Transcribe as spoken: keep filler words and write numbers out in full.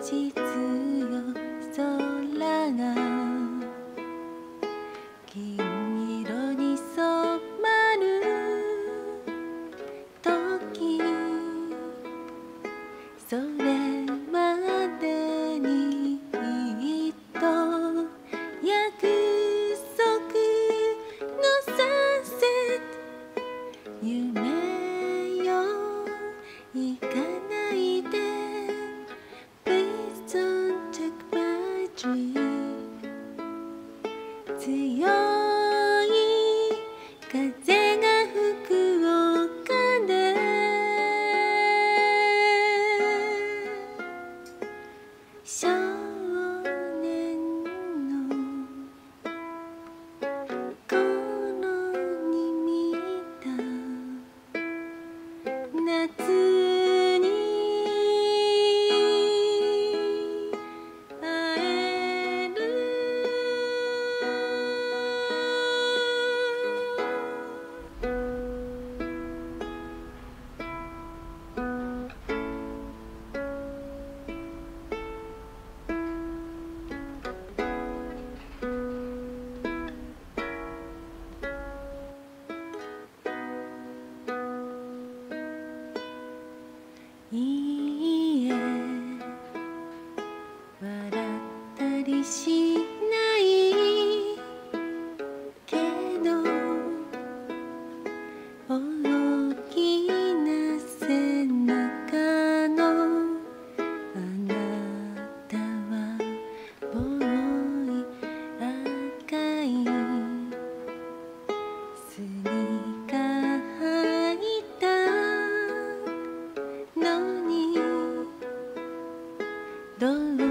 日よ空が金色に染まる時、それまでにきっと約束のサンセット、夢よ行かないで Please don't take my dream。 強い風が吹く丘で少年の頃に見た夏に会える。いいえ、笑ったりしないけど、大きな背中のあなたはボーイ赤いスニーカー履いたのに、どう